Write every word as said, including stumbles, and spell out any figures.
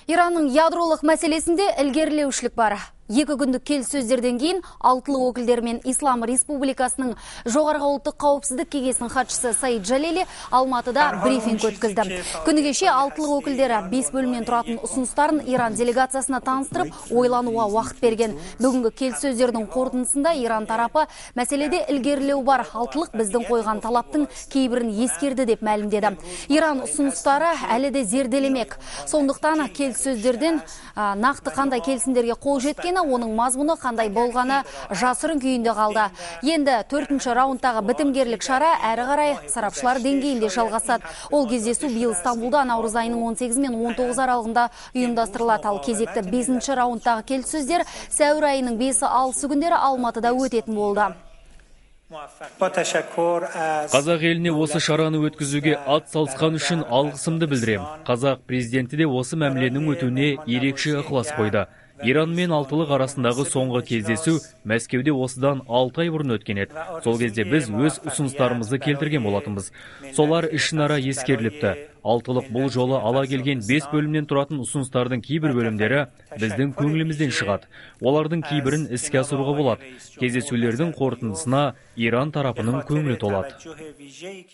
Иранның ядролық мәселесінде ілгерілеушілік бар. Екі күндік келіссөздерден кейін алтылы өкілдері мен Ислам Республикасының жоғарғы ұлттық қауіпсіздік кеңесінің хатшысы Саид Джалили Алматыда брифинг өткізді. Күні кеше алтылы өкілдері бес бөлімнен тұратын ұсыныстарын Иран делегациясына таныстырып, ойлануға уақыт берген. Бүгінгі келіссөздердің қорытындысында Иран тарапы мәселеде ілгерілеу бар, алтылық біздің қойған талаптың кейбірін ескерді деп мәлімдеді. Иран ұсыныстары әлі де зерделемек. Сондықтан келіссөздерден нақты қандай келісімдерге қол жеткені, оның мазмұны қандай болғаны жасырын күйінде қалды. Енді төртінші раундтағы бітімгерлік шара әрі қарай сарапшылар деңгейінде жалғасады. Ол кездесу биыл Стамбулда наурыз айының он сегізі мен он тоғызы аралығында ұйымдастырылады. Ал кезекті бесінші раундтағы келіссөздер сәуір айының бесі алтысы күндері Алматыда өтетін болды. Қазақ еліне осы шараны өткізуге ат салысқан үшін алғысымды білдірем. Қазақ президенті де осы мәміленің өтуіне ерекше ықылас қойды. Иран мен алтылық арасындағы соңғы кездесу Мәскеуде осыдан алты ай бұрын өткен еді. Сол кезде біз өз ұсыныстарымызды келтірген болатынбыз. Солар ішінара ескеріліпті. Алтылық бұл жолы ала келген бес бөлімнен тұратын ұсыныстардың кейбір бөлімдері біздің көңілімізден шығады. Олардың кейбірін іске асыруға болады. Кездесулердің қорытындысына Иран тарапының көңілі толады.